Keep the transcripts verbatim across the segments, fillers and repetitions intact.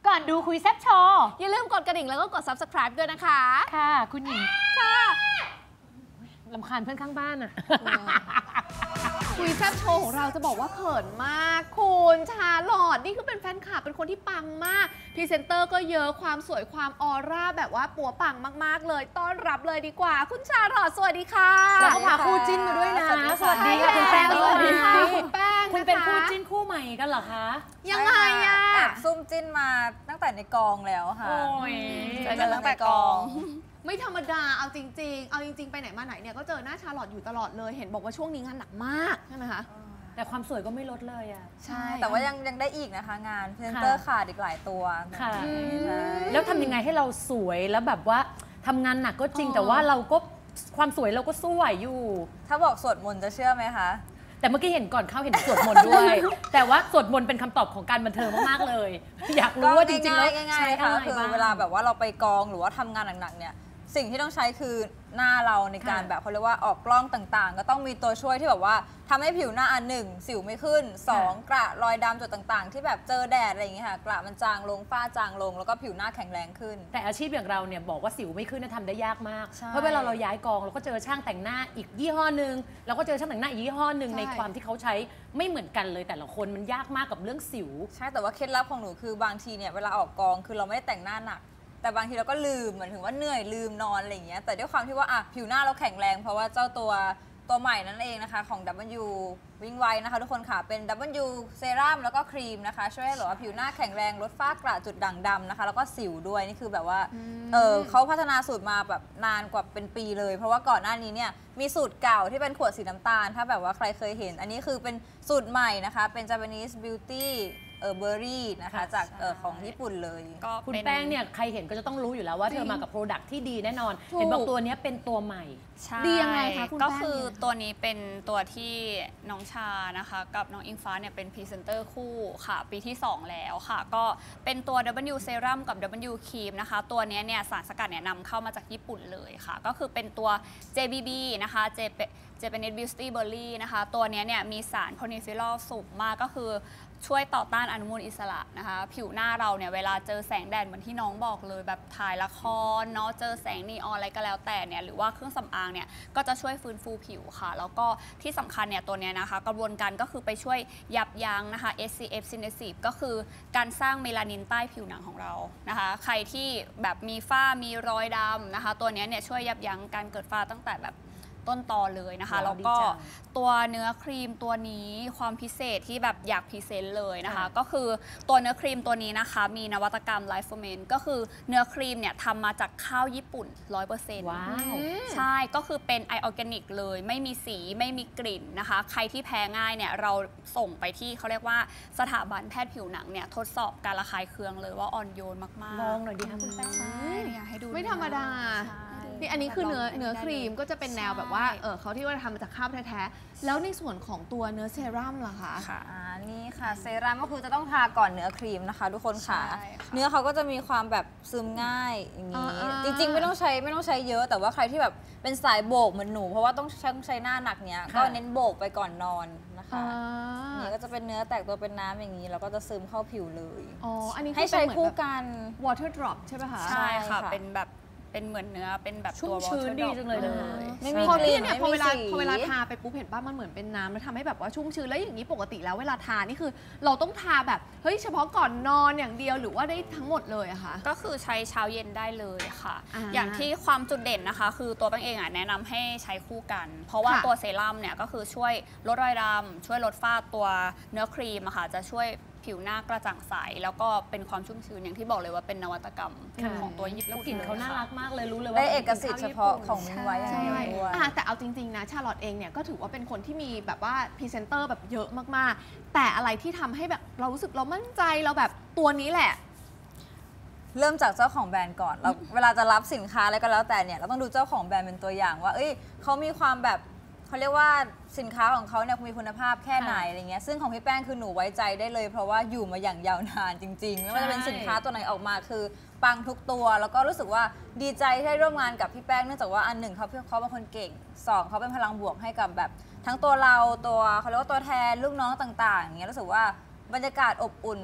ก่อนดูคุยแซ่บโชว์อย่าลืมกดกระดิ่งแล้วก็กด ซับสไครบ์ ด้วยนะคะค่ะคุณหญิงค่ะรำคาญเพื่อนข้างบ้านอะคุยแซ่บโชว์ของเราจะบอกว่าเขินมากคุณชาลอตนี่คือเป็นแฟนคลับเป็นคนที่ปังมากพรีเซนเตอร์ก็เยอะความสวยความออร่าแบบว่าปัวปังมากๆเลยต้อนรับเลยดีกว่าคุณชาลอตสวัสดีค่ะแล้วก็พาคู่จิ้นมาด้วยนะสวัสดีค่ะคุณแป้งสวัสดีค่ะคุณแป้งคุณเป็นคู่จิ้นคู่ใหม่กันเหรอคะยังไงอะแอบซุ่มจิ้นมาตั้งแต่ในกองแล้วค่ะโอ้ยเจอกันตั้งแต่กองไม่ธรรมดาเอาจริงๆเอาจริงๆไปไหนมาไหนเนี่ยก็เจอหน้าชาลอตอยู่ตลอดเลยเห็นบอกว่าช่วงนี้งานหนักมากใช่ไหมคะแต่ความสวยก็ไม่ลดเลยอ่ะใช่แต่ว่ายังยังได้อีกนะคะงานพรีเซนเตอร์ขาดอีกหลายตัวค่ะแล้วทำยังไงให้เราสวยแล้วแบบว่าทำงานหนักก็จริงแต่ว่าเราก็ความสวยเราก็สู้ไหวอยู่ถ้าบอกสวดมนต์จะเชื่อไหมคะแต่เมื่อกี้เห็นก่อนเข้าเห็นสวดมนต์ด้วยแต่ว่าสวดมนต์เป็นคำตอบของการบันเทิงมากๆเลยอยากรู้ว่าจริงๆแล้วใช้อะไรบ้างคือเวลาแบบว่าเราไปกองหรือว่าทำงานหนักๆเนี่ยสิ่งที่ต้องใช้คือหน้าเราในการแบบเขาเรียกว่าออกกล้องต่างๆก็ต้องมีตัวช่วยที่แบบว่าทำให้ผิวหน้าอันหนึ่งสิวไม่ขึ้นสองกระรอยดำจุดต่างๆที่แบบเจอแดดอะไรอย่างเงี้ยค่ะกระมันจางลงฝ้าจางลงแล้วก็ผิวหน้าแข็งแรงขึ้นแต่อาชีพอย่างเราเนี่ยบอกว่าสิวไม่ขึ้นทำได้ยากมากเพราะเวลาเราย้ายกองเราก็เจอช่างแต่งหน้าอีกยี่ห้อหนึ่งเราก็เจอช่างแต่งหน้าอีกยี่ห้อหนึ่งในความที่เขาใช้ไม่เหมือนกันเลยแต่ละคนมันยากมากกับเรื่องสิวใช่แต่ว่าเคล็ดลับของหนูคือบางทีเนี่ยเวลาออกกองคือเราไม่ได้แต่งหน้าหนักแต่บางทีเราก็ลืมเหมือนถึงว่าเหนื่อยลืมนอนอะไรอย่างเงี้ยแต่ด้วยความที่ว่าอ่ะผิวหน้าเราแข็งแรงเพราะว่าเจ้าตัวตัวใหม่นั่นเองนะคะของ ดับเบิลยู วิ่งไวนะคะทุกคนค่ะเป็น ดับเบิลยู เซรั่มแล้วก็ครีมนะคะช่วยให้แบบว่าผิวหน้าแข็งแรงลดฝ้ากระจุดด่างดำนะคะแล้วก็สิวด้วยนี่คือแบบว่าเออเขาพัฒนาสูตรมาแบบนานกว่าเป็นปีเลยเพราะว่าก่อนหน้านี้เนี่ยมีสูตรเก่าที่เป็นขวดสีน้ำตาลถ้าแบบว่าใครเคยเห็นอันนี้คือเป็นสูตรใหม่นะคะเป็น Japanese Beautyเออเบอร์รี่นะคะจากเออของญี่ปุ่นเลยก็คุณแป้งเนี่ยใครเห็นก็จะต้องรู้อยู่แล้วว่าเธอมากับโปรดักที่ดีแน่นอนเห็นบอกตัวนี้เป็นตัวใหม่ดียังไงคะคุณแป้งก็คือตัวนี้เป็นตัวที่น้องชานะคะกับน้องอิงฟ้าเนี่ยเป็นพรีเซนเตอร์คู่ค่ะปีที่สองแล้วค่ะก็เป็นตัว ดับเบิลยู เซรั่มกับ ดับเบิลยู ครีมนะคะตัวนี้เนี่ยสารสกัดเนี่ยนำเข้ามาจากญี่ปุ่นเลยค่ะก็คือเป็นตัว เจ บี บี นะคะ Japanese Beauty Berry นะคะตัวนี้เนี่ยมีสารโพลีฟีนอลสูงมากก็คือช่วยต่อต้านอนุมูลอิสระนะคะผิวหน้าเราเนี่ยเวลาเจอแสงแดดเหมือนที่น้องบอกเลยแบบถ่ายละครเนาะเจอแสงนีออนอะไรก็แล้วแต่เนี่ยหรือว่าเครื่องสำอางเนี่ยก็จะช่วยฟื้นฟูผิวค่ะแล้วก็ที่สำคัญเนี่ยตัวเนี้ยนะคะกระบวนการก็คือไปช่วยยับยั้งนะคะ เอส ซี เอฟ Synthesis ก็คือการสร้างเมลานินใต้ผิวหนังของเรานะคะใครที่แบบมีฝ้ามีรอยดำนะคะตัวเนี้ยเนี่ยช่วยยับยั้งการเกิดฝ้าตั้งแต่แบบต้นตอเลยนะคะแล้วก็ตัวเนื้อครีมตัวนี้ความพิเศษที่แบบอยากพรีเซนต์เลยนะคะก็คือตัวเนื้อครีมตัวนี้นะคะมีนวัตกรรมไลฟ์เฟอร์เมนต์ก็คือเนื้อครีมเนี่ยทำมาจากข้าวญี่ปุ่น ร้อยเปอร์เซ็นต์ว้าวใช่ก็คือเป็นไอออร์แกนิกเลยไม่มีสีไม่มีกลิ่นนะคะใครที่แพ้ง่ายเนี่ยเราส่งไปที่เขาเรียกว่าสถาบันแพทย์ผิวหนังเนี่ยทดสอบการระคายเคืองเลยว่าอ่อนโยนมากๆลองหน่อยดีคะคุณแป้งใช่อยากให้ดูไม่ธรรมดานี่อันนี้คือเนื้อเนื้อครีมก็จะเป็นแนวแบบว่าเออเขาที่ว่าทำมาจากข้าวแท้ๆแล้วในส่วนของตัวเนื้อเซรั่มล่ะคะค่ะอ่านี่ค่ะเซรั่มก็คือจะต้องทาก่อนเนื้อครีมนะคะทุกคนค่ะเนื้อเขาก็จะมีความแบบซึมง่ายอย่างนี้จริงๆไม่ต้องใช้ไม่ต้องใช้เยอะแต่ว่าใครที่แบบเป็นสายโบกเหมือนหนูเพราะว่าต้องใช้ใช้หน้าหนักเนี้ยก็เน้นโบกไปก่อนนอนนะคะนี่ก็จะเป็นเนื้อแตกตัวเป็นน้ำอย่างนี้แล้วก็จะซึมเข้าผิวเลยอ๋ออันนี้ให้ใช้คู่กัน water drop ใช่ไหมคะใช่ค่ะเป็นแบบเป็นเหมือนเนื้อเป็นแบบตัวชื้นดีจังเลยนะไม่มีกลิ่นเนี่ยพอเวลาพอเวลาทาไปปุ๊บเห็นป่ะมันเหมือนเป็นน้ำแล้วทำให้แบบว่าชุ่มชื้นแล้วอย่างนี้ปกติแล้วเวลาทานี่คือเราต้องทาแบบเฮ้ยเฉพาะก่อนนอนอย่างเดียวหรือว่าได้ทั้งหมดเลยอะคะก็คือใช้เช้าเย็นได้เลยค่ะ อ, อย่างที่ความจุดเด่นนะคะคือตัวแป้งเองอ่ะแนะนำให้ใช้คู่กันเพราะว่าตัวเซรั่มเนี่ยก็คือช่วยลดรอยดำช่วยลดฝ้าตัวเนื้อครีมอะค่ะจะช่วยผิวหน้ากระจ่างใสแล้วก็เป็นความชุ่มชื้นอย่างที่บอกเลยว่าเป็นนวัตกรรมของตัวญี่ปุ่นแล้วกลิ่นเขาน่ารักมากเลยรู้เลยว่าได้เอกสิทธิ์เฉพาะของมินไว้อย่างนี้ด้วยแต่เอาจริงๆนะชาลอตเองเนี่ยก็ถือว่าเป็นคนที่มีแบบว่าพรีเซนเตอร์แบบเยอะมากๆแต่อะไรที่ทำให้แบบเรารู้สึกเรามั่นใจเราแบบตัวนี้แหละเริ่มจากเจ้าของแบรนด์ก่อนเราเวลาจะรับสินค้าอะไรก็แล้วแต่เนี่ยเราต้องดูเจ้าของแบรนด์เป็นตัวอย่างว่าเอ้ยเขามีความแบบเขาเรียกว่าสินค้าของเขาเนี่ยมีคุณภาพแค่ไหนอะไรเงี้ยซึ่งของพี่แป้งคือหนูไว้ใจได้เลยเพราะว่าอยู่มาอย่างยาวนานจริงๆไม่ว่าจะเป็นสินค้าตัวไหนออกมาคือปังทุกตัวแล้วก็รู้สึกว่าดีใจที่ได้ร่วมงานกับพี่แป้งเนื่องจากว่าอันหนึ่งเขาเขาเป็นคนเก่งสองเขาเป็นพลังบวกให้กับแบบทั้งตัวเราตัวเขาเรียกว่าตัวแทนลูกน้องต่างๆอย่างเงี้ยรู้สึกว่าบรรยากาศอบอุ่นแบบ เ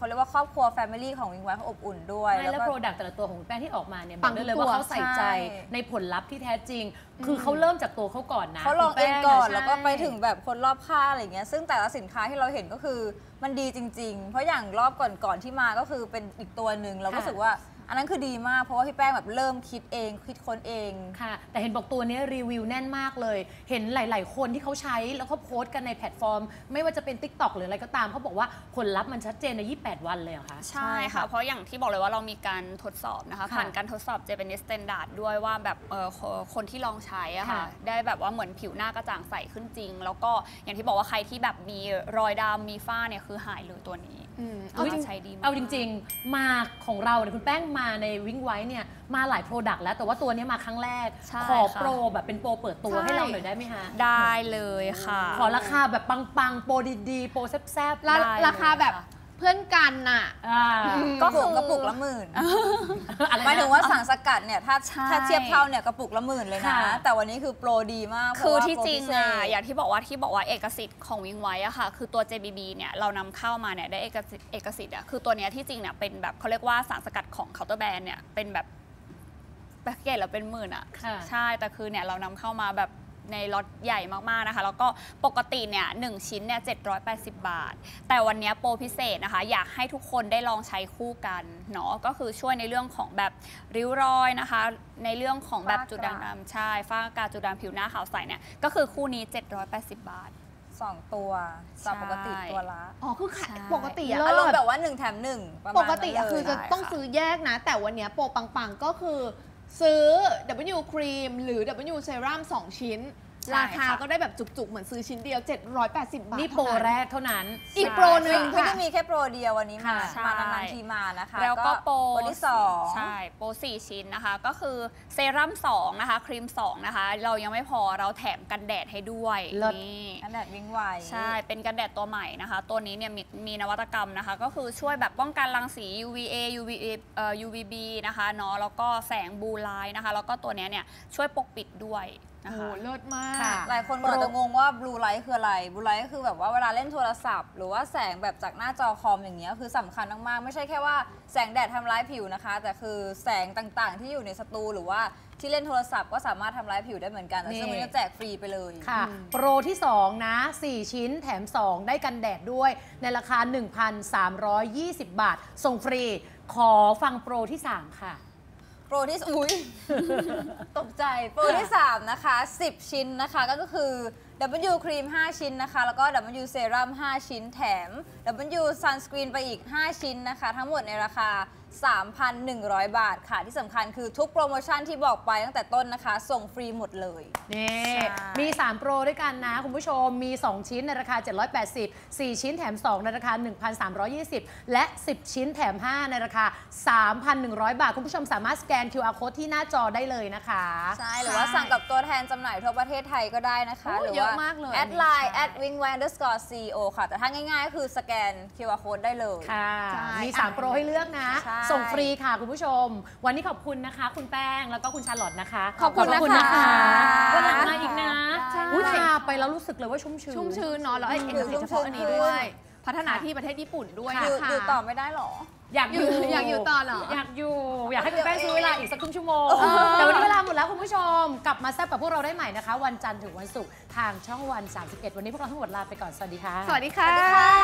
เขาเรียกว่าครอบครัวแฟมิลี่ของวิงไว้เขาอบอุ่นด้วยไม่แล้วก็โปรดักต์แต่ละตัวของคุณแป้งที่ออกมาเนี่ยบอกได้เลยปังทุกตัวว่าเขาใส่ใจใช่ในผลลัพธ์ที่แท้จริง คือเขาเริ่มจากตัวเขาก่อนนะเขาลองคุณเอแป้งก่อนะแล้วก็ใช่ไปถึงแบบคนรอบข้างอะไรเงี้ยซึ่งแต่ละสินค้าที่เราเห็นก็คือมันดีจริง ๆ เพราะอย่างรอบก่อนๆที่มาก็คือเป็นอีกตัวหนึ่งเราก็รู้สึกว่าอันนั้นคือดีมากเพราะว่าพี่แป้งแบบเริ่มคิดเองคิดค้นเองค่ะแต่เห็นบอกตัวนี้รีวิวแน่นมากเลย เห็นหลาย ๆ คนที่เขาใช้แล้วเขาโพสต์กันในแพลตฟอร์ม ไม่ว่าจะเป็น ติ๊กต็อก หรืออะไรก็ตามเขาบอกว่าผลลัพธ์มันชัดเจนในยี่สิบแปดวันเลยเหรอคะใช่ค่ะ เพราะอย่างที่บอกเลยว่าเรามีการทดสอบนะคะค่ะผ่านการทดสอบ Japanese Standard ด้วยว่าแบบเออคนที่ลองใช้อะค่ะค่ะได้แบบว่าเหมือนผิวหน้ากระจ่างใสขึ้นจริง แล้วก็อย่างที่บอกว่าใครที่แบบมีรอยดำมีฝ้าเนี่ยคือหายเลยตัวนี้อืมเอาเอาจริงใช้ดีมากเอาจริง ๆ มาของเราเนี่ยคุณแป้งมาในวิงไว้เนี่ยมาหลายโปรดักต์แล้วแต่ว่าตัวนี้มาครั้งแรกใช่ขอค่ะโปรแบบเป็นโปรเปิดตัวใช่ให้เราหน่อยได้ไหมคะได้เลยค่ะขอราคาแบบปัง ๆ โปรดีๆ โปรแซ่บๆราได้เลยราคาแบบเพื่อนกันน่ะอ่าก็คือกระปุกละหมื่นอะไรนะหมายถึงว่าสารสกัดเนี่ยถ้าใช่ถ้าเทียบเท่าเนี่ยกระปุกละหมื่นเลยนะค่ะแต่วันนี้คือโปรดีมากคือเพาะว่าที่จริงโปพิเศอ่ะษอย่างที่บอกว่าที่บอกว่าเอกสิทธิ์ของวิงไว้อะค่ะคือตัว เจ บี บี เนี่ยเรานำเข้ามาเนี่ยได้เอกสิทธิ์เอกสิทธิ์อะคือตัวเนี้ยที่จริงเนี่ยเป็นแบบเขาเรียกว่าสารสกัดของเคาน์เตอร์แบรนด์เนี่ยเป็นแบบแพ็กเกจแล้วเป็นหมื่นอะค่ะใช่แต่คือเนี่ยเรานำเข้ามาแบบในล็อตใหญ่มากๆนะคะแล้วก็ปกติเนี่ยหนึ่งชิ้นเนี่ยเจ็ดร้อยแปดสิบบาท แต่วันเนี้ยโปรพิเศษนะคะอยากให้ทุกคนได้ลองใช้คู่กันเนาะก็คือช่วยในเรื่องของแบบริ้วรอยนะคะในเรื่องของแบบฝ้ากระจุดด่างดำใช่ฝ้ากระจุดด่างผิวหน้าขาวใสเนี่ยก็คือคู่นี้เจ็ดร้อยแปดสิบบาทสองตัวจากปกติตัวละอ๋อคือขายใช่ปกติอะอารมณ์แบบว่าหนึ่งแถมหนึ่งประมาณปกติอะนั้นเลยคือจะใช่ต้องค่ะซื้อแยกนะ แต่วันเนี้ยโปรปังๆก็คือซื้อ ดับเบิลยู Cream หรือ ดับเบิลยู Serum สองชิ้นใช่ราคาค่ะก็ได้แบบจุกๆ เหมือนซื้อชิ้นเดียว เจ็ดร้อยแปดสิบบาทนี่โปรเท่านั้นแรกเท่านั้นอีกโปรหนึ่งไม่ค่ะได้มีแค่โปรเดียววันนี้มาค่ะมานานๆทีมานะคะแล้วก็โปรโปรที่สองใช่โปรสี่ชิ้นนะคะ ก็คือเซรั่มสองนะคะครีมสองนะคะ เรายังไม่พอเราแถมกันแดดให้ด้วยเลิศนี่อันแดดวิ่งไวใช่ เป็นกันแดดตัวใหม่นะคะ ตัวนี้เนี่ยมีมีนวัตกรรมนะคะ ก็คือช่วยแบบป้องกันรังสี ยู วี เอ ยู วี เอ เอ่อ ยู วี บี นะคะเนาะแล้วก็แสงบลูไลท์นะคะ แล้วก็ตัวเนี้ยเนี่ยช่วยปกปิดด้วยนะโอ้คะโหเลิศมากค่ะหลายคนอาจจะงงว่าบลูไลท์คืออะไรบลูไลท์ก็คือแบบว่าเวลาเล่นโทรศัพท์ หรือว่าแสงแบบจากหน้าจอคอมอย่างเงี้ยคือสำคัญมากๆไม่ใช่แค่ว่าแสงแดดทำร้ายผิวนะคะ แต่คือแสงต่างๆ ที่อยู่ในสตูหรือว่าที่เล่นโทรศัพท์ก็สามารถทำร้ายผิวได้เหมือนกันแต่ซึ่งวันนี้จะแจกฟรีไปเลยค่ะ โปรที่ สอง นะ สี่ ชิ้นแถม สอง ได้กันแดดด้วย ในราคา หนึ่งพันสามร้อยยี่สิบ บาท ส่งฟรี ขอฟังโปรที่ สาม ค่ะโปรที่อุ้ย ตกใจ โปรที่ สาม นะคะ สิบ ชิ้นนะคะ ก็คือ ดับเบิลยู ครีม ห้า ชิ้นนะคะ แล้วก็ ดับเบิลยู เซรั่ม ห้า ชิ้นแถม ดับเบิลยู ซันสกรีนไปอีก ห้า ชิ้นนะคะ ทั้งหมดในราคา สามพันหนึ่งร้อย บาทค่ะ ที่สำคัญคือทุกโปรโมชั่นที่บอกไปตั้งแต่ต้นนะคะ ส่งฟรีหมดเลยนี่ใช่มี สาม โปรด้วยกันนะ คุณผู้ชม มี สอง ชิ้นในราคา เจ็ดร้อยแปดสิบ สี่ ชิ้นแถม สอง ในราคา หนึ่งพันสามร้อยยี่สิบ และ สิบ ชิ้นแถม ห้า ในราคา สามพันหนึ่งร้อย บาท คุณผู้ชมสามารถสแกน คิว อาร์ Code ที่หน้าจอได้เลยนะคะใช่ หรือว่าสั่งกับตัวแทนจำหน่ายทั่วประเทศไทยก็ได้นะคะโอ้หรือเยอะว่ามากเลยแอดไลน์ใช่แอดวิงไวน์ underscore ซี โอ ค่ะ แต่ถ้าง่ายๆก็คือสแกน คิว อาร์ Code ได้เลยค่ะใช่มี สาม โปรให้เลือกนะใช่ส่งฟรีค่ะคุณผู้ชม วันนี้ขอบคุณนะคะ คุณแป้ง แล้วก็คุณชาลอตนะคะขอบคุณนะคะวันหลังมาอีกนะใช่อุ้ยทาไปแล้วรู้สึกเลยว่าชุ่มชื้นชุ่มชื้นเนาะแล้วไอ้เอกสิทธิ์เฉพาะอันนี้ด้วย พัฒนาที่ประเทศญี่ปุ่นด้วยอยู่นะคะอยู่ต่อไม่ได้หรออยากออยู่ ยู่อยากอยู่ต่อเหรออยากอยู่ อยากให้คุณแป้งซื้อเวลาอีกสักครึ่งชั่วโมงเออแต่วันนี้เวลาหมดแล้วคุณผู้ชม กลับมาแซ่บกับพวกเราได้ใหม่นะคะ วันจันทร์ถึงวันศุกร์ทางช่องวันสามสิบเอ็ดวันนี้พวกเราทั้งหมดลาไปก่อน สวัสดีค่ะสวัสดีค่ะ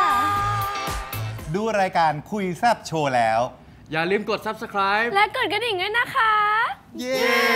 ดูรายการคุยแซบโชว์แล้วอย่าลืมกด ซับสไครบ์และกดกระดิ่งด้วยนะคะเย้